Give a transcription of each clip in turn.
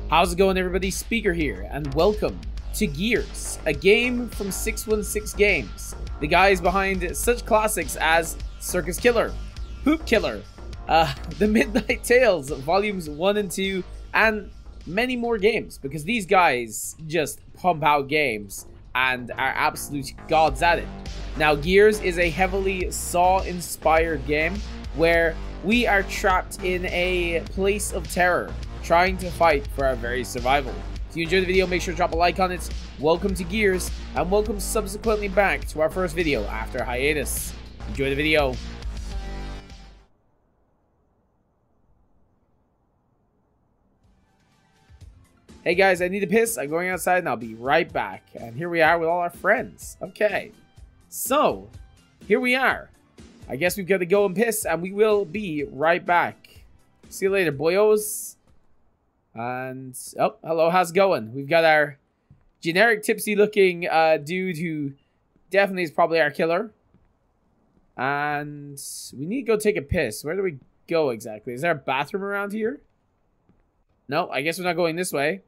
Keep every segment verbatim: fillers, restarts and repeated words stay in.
How's it going, everybody? Speaker here, and welcome to Gears, a game from six one six Games, the guys behind such classics as Circus Killer, Poop Killer, uh, The Midnight Tales, Volumes one and two, and many more games, because these guys just pump out games and are absolute gods at it. Now, Gears is a heavily Saw-inspired game where we are trapped in a place of terror, trying to fight for our very survival. If you enjoyed the video, make sure to drop a like on it. Welcome to Gears, and welcome subsequently back to our first video after hiatus. Enjoy the video. Hey guys, I need to piss. I'm going outside and I'll be right back. And here we are with all our friends. Okay, so here we are. I guess we've got to go and piss, and we will be right back. See you later, boyos. And, oh, hello, how's it going? We've got our generic tipsy looking uh, dude who definitely is probably our killer. And we need to go take a piss. Where do we go exactly? Is there a bathroom around here? No, I guess we're not going this way.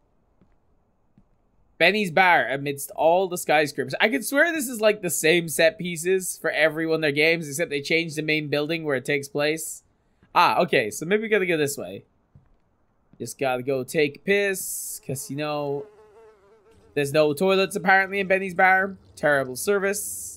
Benny's Bar amidst all the skyscrapers. I could swear this is like the same set pieces for every one of their games, except they changed the main building where it takes place. Ah, okay, so maybe we gotta go this way. Just gotta go take a piss, because, you know, there's no toilets apparently in Benny's Bar. Terrible service.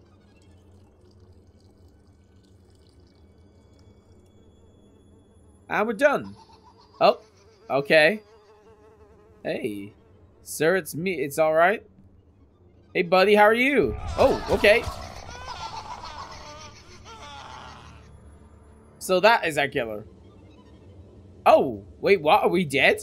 And we're done. Oh, okay. Hey, sir, it's me. It's all right. Hey, buddy, how are you? Oh, okay. So that is our killer. Oh, wait, what? Are we dead?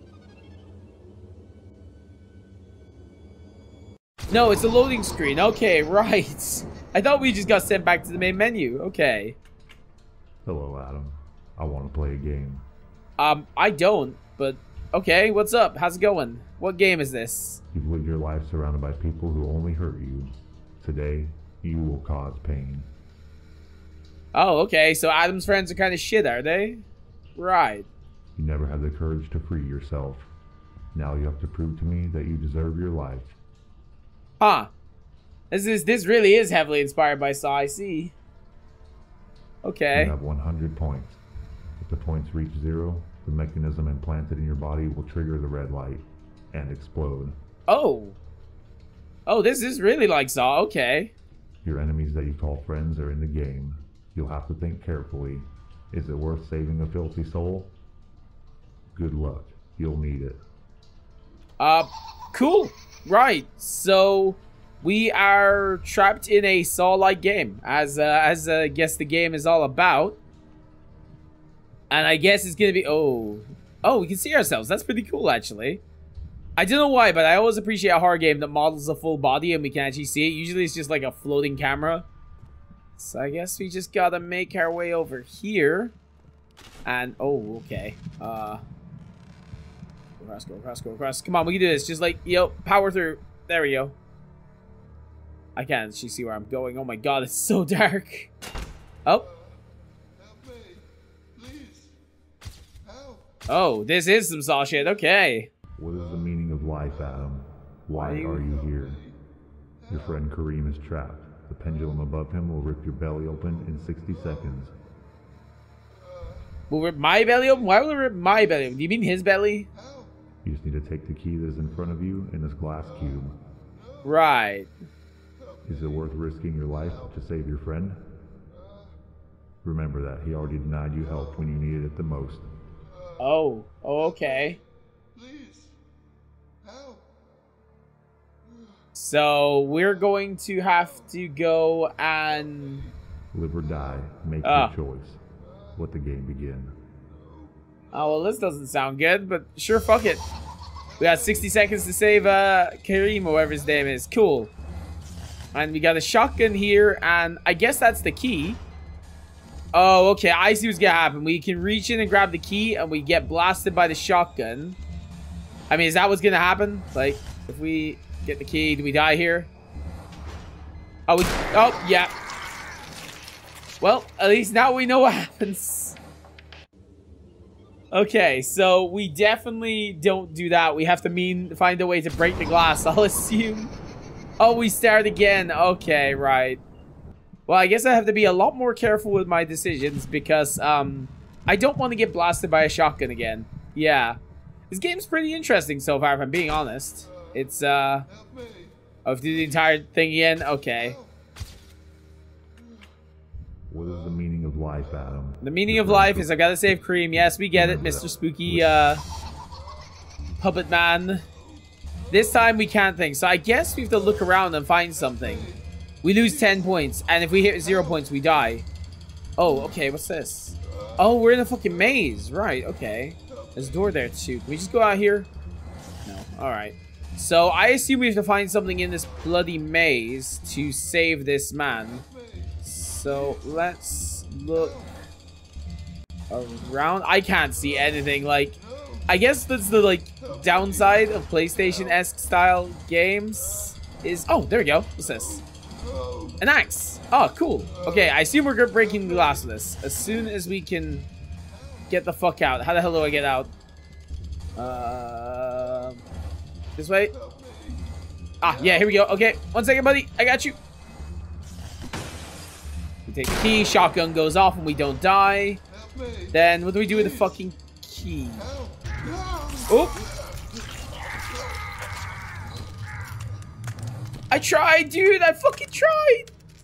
No, it's a loading screen. Okay, right. I thought we just got sent back to the main menu. Okay. Hello, Adam. I want to play a game. Um, I don't, but okay, what's up? How's it going? What game is this? You've lived your life surrounded by people who only hurt you. Today, you will cause pain. Oh, okay, so Adam's friends are kind of shit, are they? Right. You never had the courage to free yourself. Now you have to prove to me that you deserve your life. Huh. This is this really is heavily inspired by Saw, I see. Okay. You have one hundred points. If the points reach zero, the mechanism implanted in your body will trigger the red light and explode. Oh. Oh, this is really like Saw, okay. Your enemies that you call friends are in the game. You'll have to think carefully. Is it worth saving a filthy soul? Good luck. You'll need it. Uh, cool. Right. So we are trapped in a Saw-like game, as uh, as uh, I guess the game is all about. And I guess it's gonna be oh, oh, we can see ourselves. That's pretty cool, actually. I don't know why, but I always appreciate a horror game that models a full body and we can actually see it. Usually, it's just like a floating camera. So I guess we just gotta make our way over here. And, oh, okay. Uh, go across, go across, go across. Come on, we can do this. Just like, yo, power through. There we go. I can't actually see where I'm going. Oh my god, it's so dark. Oh. Help me. Please. Help. Oh, this is some Saw shit. Okay. What is the meaning of life, Adam? Why Why you- are you here? Your friend Kareem is trapped. The pendulum above him will rip your belly open in sixty seconds. Will rip my belly open? Why will it rip my belly open? Do you mean his belly? You just need to take the key that is in front of you in this glass cube. Right. Is it worth risking your life to save your friend? Remember that he already denied you help when you needed it the most. Oh. Oh, okay. Please. Help. So we're going to have to go and... Live or die, make Ah. your choice. Let the game begin. Oh, well, this doesn't sound good, but sure, fuck it. We got sixty seconds to save uh, Kareem, or whatever his name is. Cool. And we got a shotgun here, and I guess that's the key. Oh, okay, I see what's gonna happen. We can reach in and grab the key, and we get blasted by the shotgun. I mean, is that what's gonna happen? Like, if we get the key, do we die here? Oh, we... Oh, yeah. Well, at least now we know what happens. Okay, so we definitely don't do that. We have to mean find a way to break the glass, I'll assume. Oh, we start again. Okay, right. Well, I guess I have to be a lot more careful with my decisions because um, I don't want to get blasted by a shotgun again. Yeah. This game's pretty interesting so far, if I'm being honest. It's, uh... Help me. Oh, do the entire thing again? Okay. What is the meaning of life, Adam? The meaning of life is I've got to save Cream. Yes, we get it, Mister Spooky, uh... Puppet Man. This time we can't think. So I guess we have to look around and find something. We lose ten points. And if we hit zero points, we die. Oh, okay. What's this? Oh, we're in a fucking maze. Right, okay. There's a door there, too. Can we just go out here? No. Alright. So I assume we have to find something in this bloody maze to save this man. So let's look around. I can't see anything. Like, I guess that's the like downside of PlayStation-esque style games. Is oh, there we go. What's this? An axe. Oh, cool. Okay, I assume we're good breaking the glass with this as soon as we can get the fuck out. How the hell do I get out? Uh, this way. Ah, yeah. Here we go. Okay, one second, buddy. I got you. We take the key. Shotgun goes off and we don't die. Then what do we do with the fucking key? Oh! I tried, dude. I fucking tried.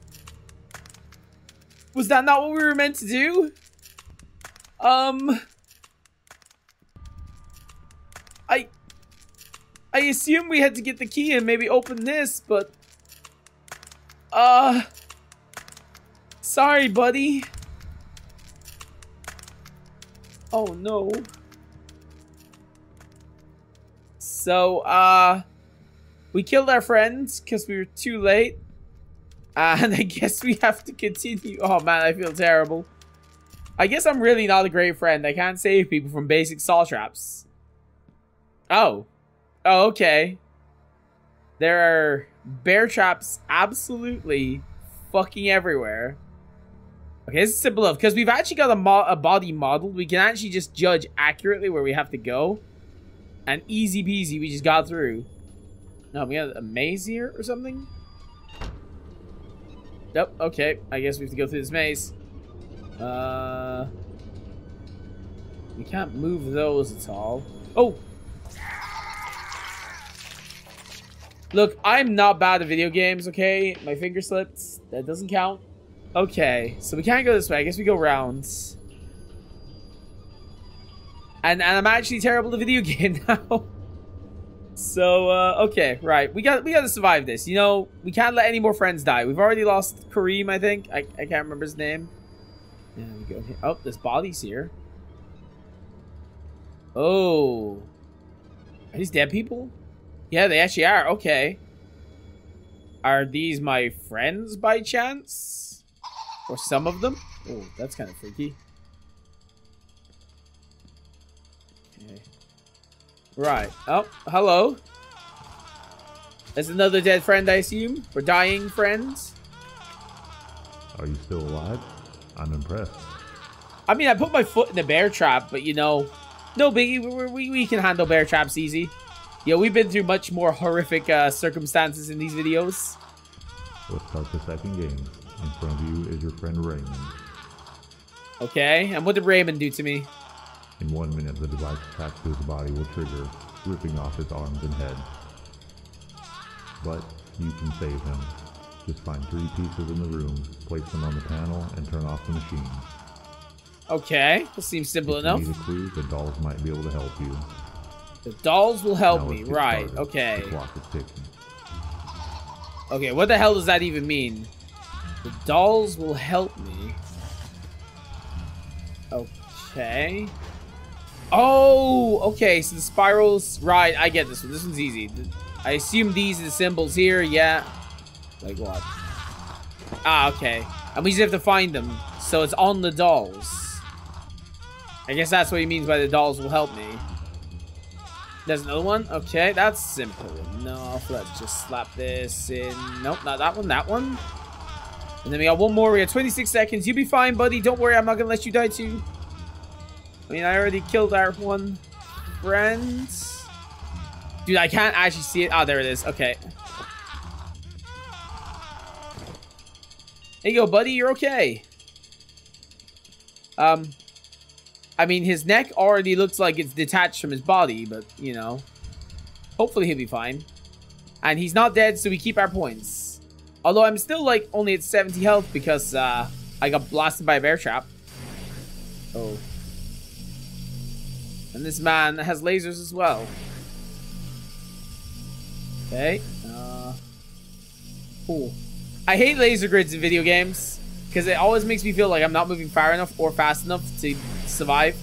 Was that not what we were meant to do? Um... I... I assume we had to get the key and maybe open this, but... Uh... Sorry, buddy. Oh, no. So, uh... we killed our friends because we were too late. Uh, and I guess we have to continue. Oh, man, I feel terrible. I guess I'm really not a great friend. I can't save people from basic saw traps. Oh. Oh, okay. There are bear traps absolutely fucking everywhere. Okay, this is simple enough. Because we've actually got a, mo a body modeled. We can actually just judge accurately where we have to go. And easy peasy, we just got through. No, we got a maze here or something? Nope, okay. I guess we have to go through this maze. Uh, we can't move those at all. Oh! Look, I'm not bad at video games, okay? My finger slipped. That doesn't count. Okay, so we can't go this way. I guess we go round. And, and I'm actually terrible at video game now. So, uh, okay, right. We got we got to survive this. You know, we can't let any more friends die. We've already lost Kareem, I think. I, I can't remember his name. Yeah, we go here. Oh, there's bodies here. Oh. Are these dead people? Yeah, they actually are. Okay. Are these my friends by chance? Or some of them? Oh, that's kind of freaky. Okay. Right. Oh, hello. There's another dead friend, I assume. We're dying friends. Are you still alive? I'm impressed. I mean, I put my foot in the bear trap, but you know, no biggie. We, we, we can handle bear traps easy. Yeah, we've been through much more horrific uh, circumstances in these videos. Let's start the second game. In front of you is your friend Raymond. Okay, and what did Raymond do to me? In one minute, the device attached to his body will trigger, ripping off his arms and head. But you can save him. Just find three pieces in the room, place them on the panel, and turn off the machine. Okay, this seems simple if enough. You need a clue, the dolls might be able to help you. The dolls will help now me, right? started. Okay. The clock is ticking. Okay, what the hell does that even mean? The dolls will help me. Okay. Oh, okay, so the spirals, right, I get this one. This one's easy. I assume these are the symbols here, yeah. Like what? Ah, okay. And we just have to find them. So it's on the dolls. I guess that's what he means by the dolls will help me. There's another one. Okay, that's simple enough. Let's just slap this in. Nope, not that one, that one. And then we got one more. We got twenty-six seconds. You'll be fine, buddy. Don't worry, I'm not going to let you die too. mean, I already killed our one friend. Dude, I can't actually see it. Oh, there it is. Okay. There you go, buddy. You're okay. Um, I mean, his neck already looks like it's detached from his body, but, you know. Hopefully he'll be fine. And he's not dead, so we keep our points. Although I'm still, like, only at seventy health because, uh, I got blasted by a bear trap. Oh. And this man has lasers as well. Okay. Uh. Cool. I hate laser grids in video games because it always makes me feel like I'm not moving far enough or fast enough to survive.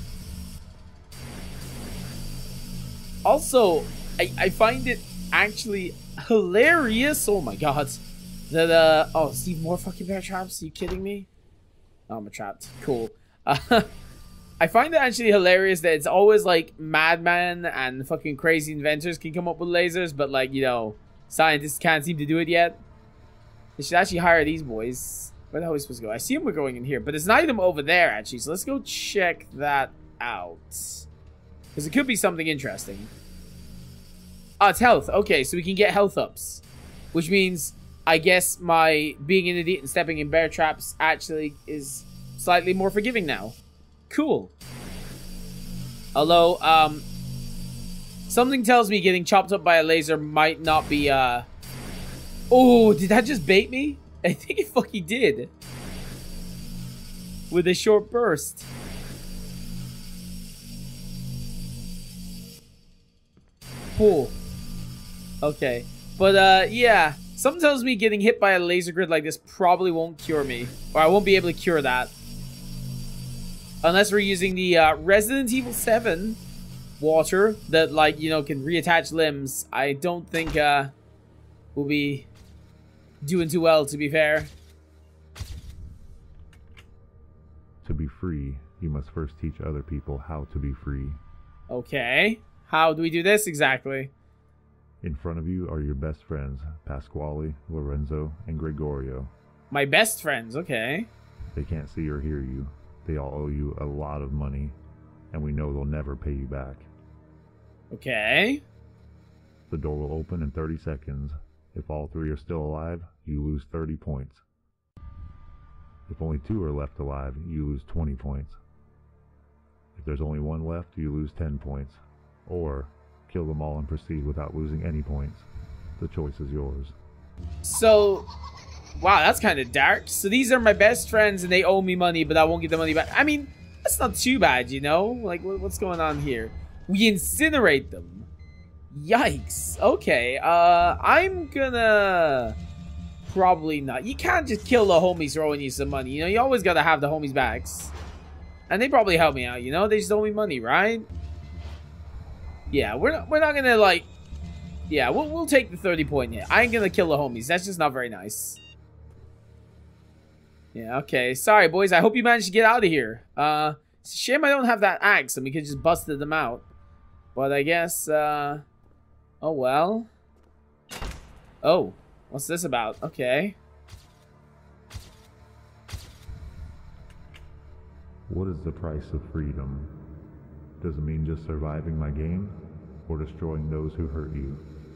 Also, I, I find it actually hilarious. Oh my god. That, uh, oh, Steve, more fucking bear traps? Are you kidding me? Oh, I'm trapped. Cool. Uh, I find it actually hilarious that it's always like madmen and fucking crazy inventors can come up with lasers, but like, you know, scientists can't seem to do it yet. They should actually hire these boys. Where the hell are we supposed to go? I see them, we're going in here, but there's an item over there actually, so let's go check that out. Because it could be something interesting. Ah, it's health. Okay, so we can get health ups. Which means, I guess my being an idiot and stepping in bear traps actually is slightly more forgiving now. Cool. Although, um, something tells me getting chopped up by a laser might not be, uh... Oh, did that just bait me? I think it fucking did. With a short burst. Cool. Okay. But, uh, yeah. Something tells me getting hit by a laser grid like this probably won't cure me. Or I won't be able to cure that. Unless we're using the uh, Resident Evil seven water that, like, you know, can reattach limbs. I don't think uh, we'll be doing too well, to be fair. To be free, you must first teach other people how to be free. Okay. How do we do this exactly? In front of you are your best friends, Pasquale, Lorenzo, and Gregorio. My best friends, okay. They can't see or hear you. They all owe you a lot of money, and we know they'll never pay you back. Okay. The door will open in thirty seconds. If all three are still alive, you lose thirty points. If only two are left alive, you lose twenty points. If there's only one left, you lose ten points. Or, kill them all and proceed without losing any points. The choice is yours. So... Wow, that's kind of dark. So these are my best friends and they owe me money, but I won't get the money back. I mean, that's not too bad, you know? Like, what's going on here? We incinerate them. Yikes. Okay, uh, I'm gonna... Probably not. You can't just kill the homies throwing you some money. You know, you always gotta have the homies' backs. And they probably help me out, you know? They just owe me money, right? Yeah, we're not, we're not gonna, like... Yeah, we'll, we'll take the thirty point hit. I ain't gonna kill the homies. That's just not very nice. Yeah, okay. Sorry, boys. I hope you managed to get out of here. Uh, it's a shame I don't have that axe and we could just busted them out. But I guess, uh... Oh, well. Oh, what's this about? Okay. What is the price of freedom? Does it mean just surviving my game, or destroying those who hurt you?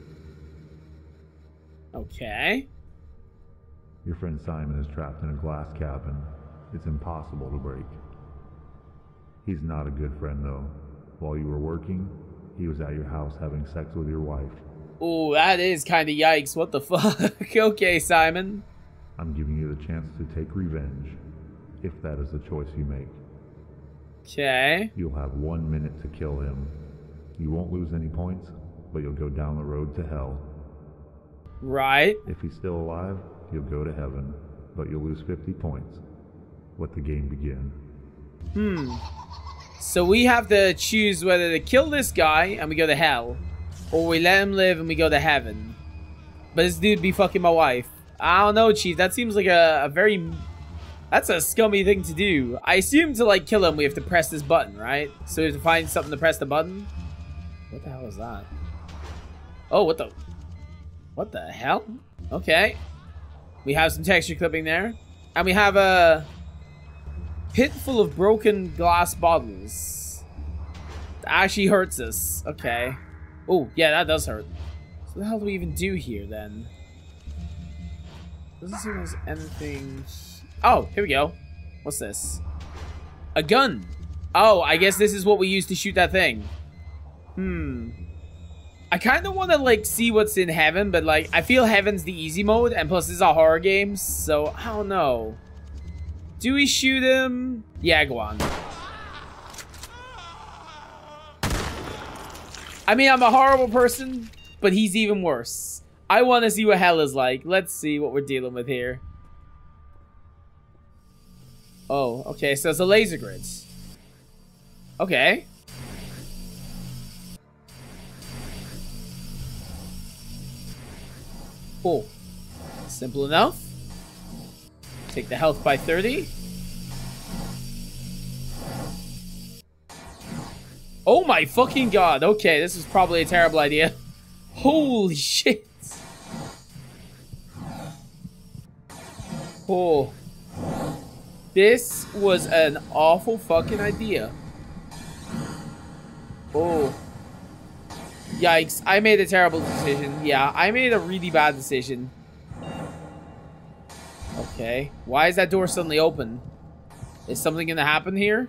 Okay. Your friend Simon is trapped in a glass cabin. It's impossible to break. He's not a good friend, though. While you were working, he was at your house having sex with your wife. Ooh, that is kind of yikes. What the fuck? Okay, Simon. I'm giving you the chance to take revenge, if that is the choice you make. Okay. You'll have one minute to kill him. You won't lose any points, but you'll go down the road to hell. Right. If he's still alive, you'll go to heaven, but you'll lose fifty points. Let the game begin. Hmm. So we have to choose whether to kill this guy and we go to hell, or we let him live and we go to heaven. But this dude be fucking my wife. I don't know, Chief. That seems like a, a very... That's a scummy thing to do. I assume to, like, kill him, we have to press this button, right? So we have to find something to press the button. What the hell is that? Oh, what the... What the hell? Okay. We have some texture clipping there. And we have a... Pit full of broken glass bottles. That actually hurts us. Okay. Oh, yeah, that does hurt. So what the hell do we even do here, then? Doesn't seem there's anything... Oh, here we go. What's this? A gun. Oh, I guess this is what we use to shoot that thing. Hmm. I kind of want to, like, see what's in heaven, but, like, I feel heaven's the easy mode, and plus this is a horror game, so I don't know. Do we shoot him? Yeah, go on. I mean, I'm a horrible person, but he's even worse. I want to see what hell is like. Let's see what we're dealing with here. Oh, okay, so it's a laser grid. Okay. Cool. Simple enough. Take the health by thirty. Oh my fucking god. Okay, this was probably a terrible idea. Holy shit. Oh. This was an awful fucking idea. Oh. Yikes. I made a terrible decision. Yeah, I made a really bad decision. Okay. Why is that door suddenly open? Is something gonna happen here?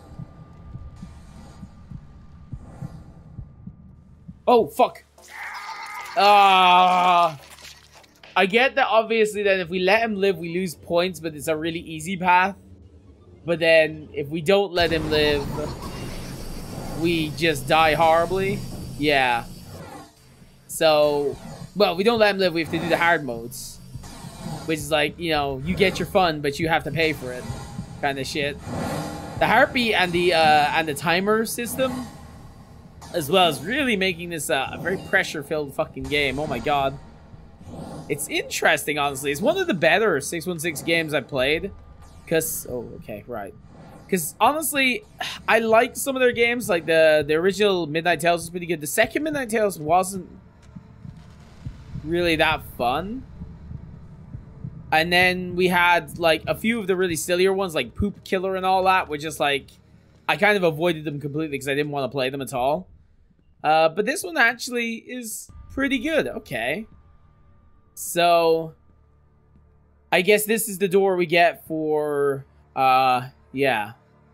Oh, fuck. Ah. Uh, I get that obviously that if we let him live, we lose points, but it's a really easy path. But then, if we don't let him live, we just die horribly. Yeah. So, well, we don't let him live, we have to do the hard modes. Which is like, you know, you get your fun, but you have to pay for it. Kind of shit. The heartbeat and the, uh, and the timer system, as well as really making this uh, a very pressure-filled fucking game. Oh my god. It's interesting, honestly. It's one of the better six one six games I've played. Because, oh, okay, right. Because, honestly, I like some of their games. Like, the, the original Midnight Tales was pretty good. The second Midnight Tales wasn't really that fun. And then we had, like, a few of the really sillier ones, like Poop Killer and all that, were just, like, I kind of avoided them completely because I didn't want to play them at all. Uh, but this one actually is pretty good. Okay. So, I guess this is the door we get for, uh, yeah.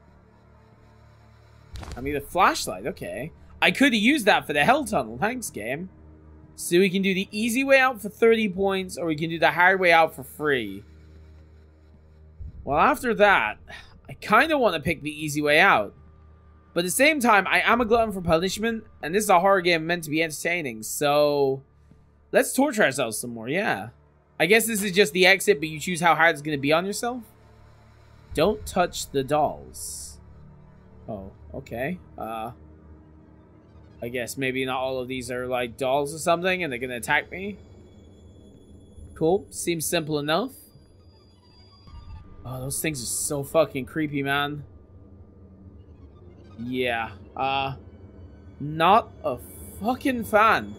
I mean, the flashlight, okay. I could have used that for the Hell Tunnel. Thanks, game. So we can do the easy way out for thirty points, or we can do the hard way out for free. Well, after that, I kind of want to pick the easy way out. But at the same time, I am a glutton for punishment, and this is a horror game meant to be entertaining, so let's torture ourselves some more, yeah. I guess this is just the exit, but you choose how hard it's going to be on yourself. Don't touch the dolls. Oh, okay. Uh, I guess maybe not all of these are like dolls or something, and they're going to attack me. Cool. Seems simple enough. Oh, those things are so fucking creepy, man. Yeah. Uh, not a fucking fan.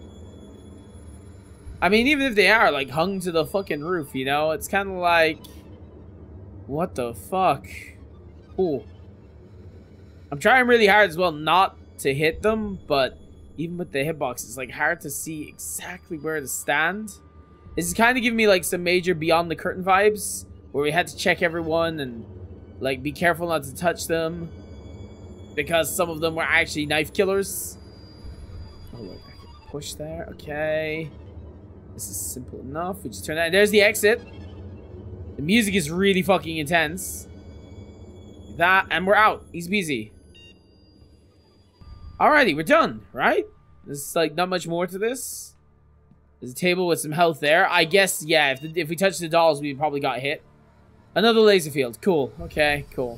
I mean, even if they are, like, hung to the fucking roof, you know? It's kind of like... What the fuck? Ooh. I'm trying really hard as well not to hit them, but even with the hitbox, it's, like, hard to see exactly where to stand. This is kind of giving me, like, some major Beyond the Curtain vibes, where we had to check everyone and, like, be careful not to touch them, because some of them were actually knife killers. Oh, look, I can push there. Okay. This is simple enough. We just turn that. And there's the exit. The music is really fucking intense. That, and we're out. Easy peasy. Alrighty, we're done, right? There's like not much more to this. There's a table with some health there. I guess, yeah, if, the, if we touch the dolls, we probably got hit. Another laser field. Cool. Okay, cool.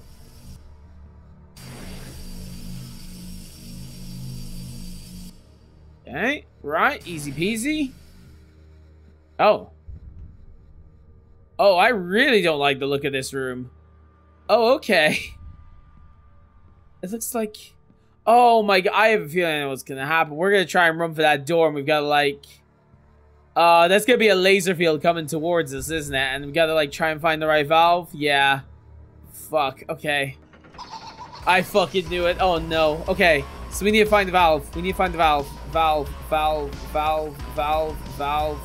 Okay, right. Easy peasy. Oh. Oh, I really don't like the look of this room. Oh, okay. It looks like... Oh my god, I have a feeling I know what's gonna happen. We're gonna try and run for that door, and we've got to, like... Uh, that's gonna be a laser field coming towards us, isn't it? And we've got to, like, try and find the right valve. Yeah. Fuck, okay. I fucking knew it. Oh no. Okay, so we need to find the valve. We need to find the valve. Valve, valve, valve, valve, valve,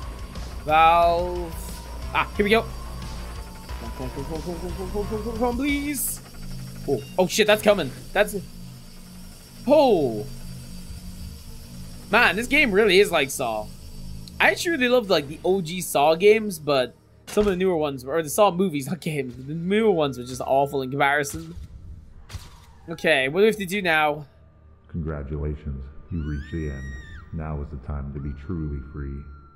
valve. Ah, here we go. Come on, come on, come on, come on, come on, come on, come on, come on, please. Oh, oh shit, that's coming. That's... Oh. Man, this game really is like Saw. I actually really loved like the O G Saw games, but some of the newer ones, or the Saw movies, not games, the newer ones were just awful in comparison. Okay, what do we have to do now? Congratulations, you reached the end. Now is the time to be truly free.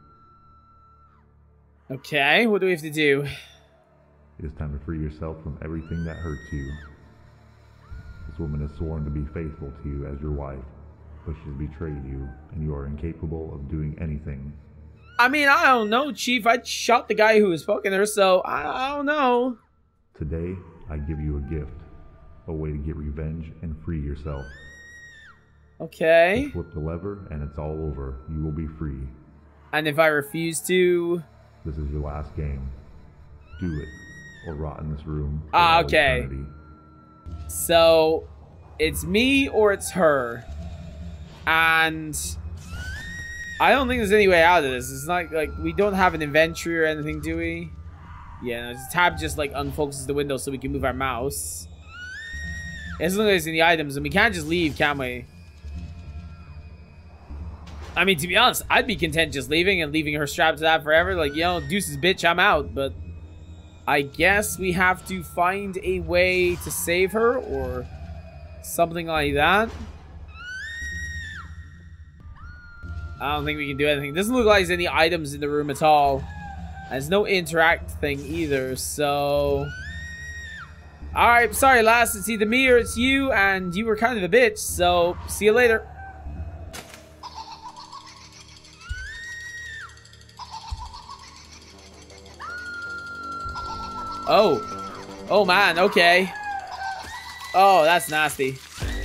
Okay, what do we have to do? It is time to free yourself from everything that hurts you. This woman has sworn to be faithful to you as your wife, but she has betrayed you, and you are incapable of doing anything. I mean, I don't know, Chief. I shot the guy who was fucking her, so I, I don't know. Today, I give you a gift. A way to get revenge and free yourself. Okay. Just flip the lever and it's all over. You will be free. And if I refuse to... This is your last game. Do it, or rot in this room. Ah, okay. Eternity. So, it's me or it's her. And... I don't think there's any way out of this. It's not like... We don't have an inventory or anything, do we? Yeah, no, the tab just like unfocuses the window so we can move our mouse. As long as it's in the items, and we can't just leave, can we? I mean, to be honest, I'd be content just leaving and leaving her strapped to that forever. Like, you know, deuces, bitch, I'm out. But I guess we have to find a way to save her or something like that. I don't think we can do anything. It doesn't look like there's any items in the room at all. There's no interact thing either, so... Alright, sorry, lass. It's either me or it's you, and you were kind of a bitch, so see you later. Oh. Oh, man, okay. Oh, that's nasty.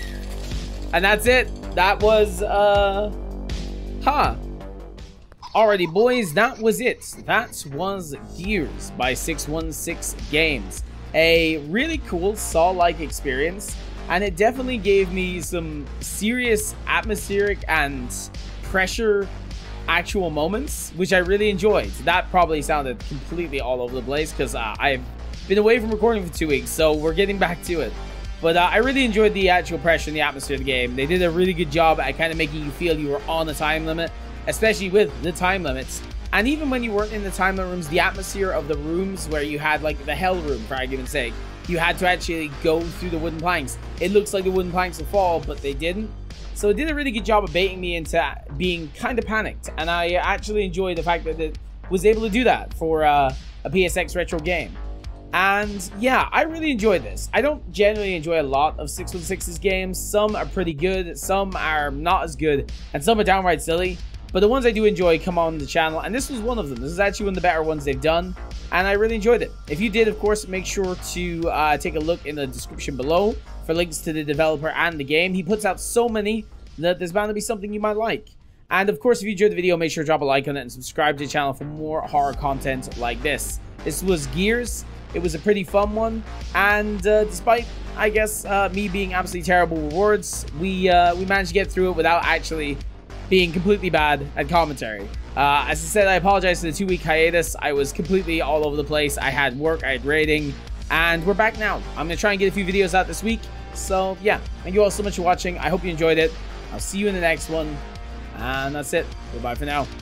And that's it. That was, uh... Huh. Alrighty, boys, that was it. That was Gears by six one six Games. A really cool Saw-like experience, and it definitely gave me some serious atmospheric and pressure actual moments, which I really enjoyed. That probably sounded completely all over the place because uh, I've been away from recording for two weeks, so we're getting back to it. But uh, I really enjoyed the actual pressure and the atmosphere of the game. They did a really good job at kind of making you feel you were on a time limit, especially with the time limits. And even when you weren't in the time limit rooms, the atmosphere of the rooms where you had like the hell room, for argument's sake, you had to actually go through the wooden planks. It looks like the wooden planks will fall, but they didn't. So it did a really good job of baiting me into being kind of panicked. And I actually enjoyed the fact that it was able to do that for uh, a P S X retro game. And yeah, I really enjoyed this. I don't generally enjoy a lot of six one six's games. Some are pretty good, some are not as good, and some are downright silly. But the ones I do enjoy come on the channel, and this was one of them. This is actually one of the better ones they've done, and I really enjoyed it. If you did, of course, make sure to uh, take a look in the description below for links to the developer and the game. He puts out so many that there's bound to be something you might like. And of course, if you enjoyed the video, make sure to drop a like on it and subscribe to the channel for more horror content like this. This was Gears. It was a pretty fun one, and uh, despite, I guess, uh, me being absolutely terrible with words, we, uh, we managed to get through it without actually being completely bad at commentary. Uh, as I said, I apologize for the two-week hiatus. I was completely all over the place. I had work, I had rating, and we're back now. I'm going to try and get a few videos out this week. So, yeah, thank you all so much for watching. I hope you enjoyed it. I'll see you in the next one, and that's it. Goodbye for now.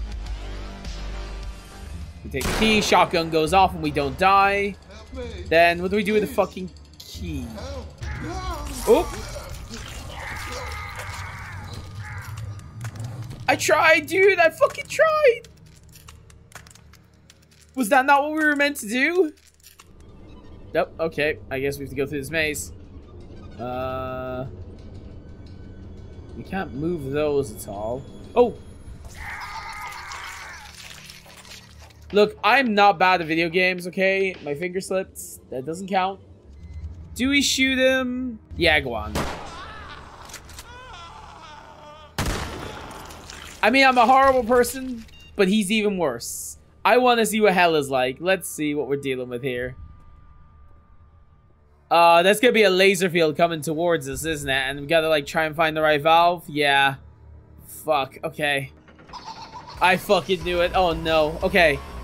We take the key, shotgun goes off, and we don't die. Then, what do we do with the fucking key? Oh! I tried, dude! I fucking tried! Was that not what we were meant to do? Nope, okay. I guess we have to go through this maze. Uh... We can't move those at all. Oh! Look, I'm not bad at video games, okay? My finger slipped. That doesn't count. Do we shoot him? Yeah, go on. I mean, I'm a horrible person, but he's even worse. I want to see what hell is like. Let's see what we're dealing with here. Uh, that's gonna be a laser field coming towards us, isn't it? And we gotta, like, try and find the right valve? Yeah. Fuck, okay. I fucking knew it. Oh, no. Okay.